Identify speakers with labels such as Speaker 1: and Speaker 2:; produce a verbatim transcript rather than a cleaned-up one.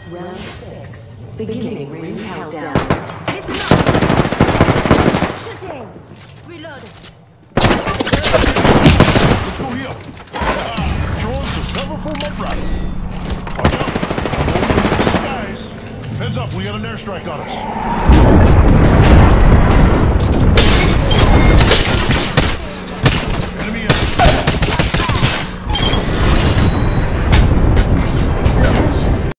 Speaker 1: Round six. Beginning ring countdown.
Speaker 2: Listen up! Shooting! Reload!
Speaker 3: Let's go here. Ah, throwing some cover for my brothers. Watch out. I'm over in the skies. Heads up, we got an airstrike on us.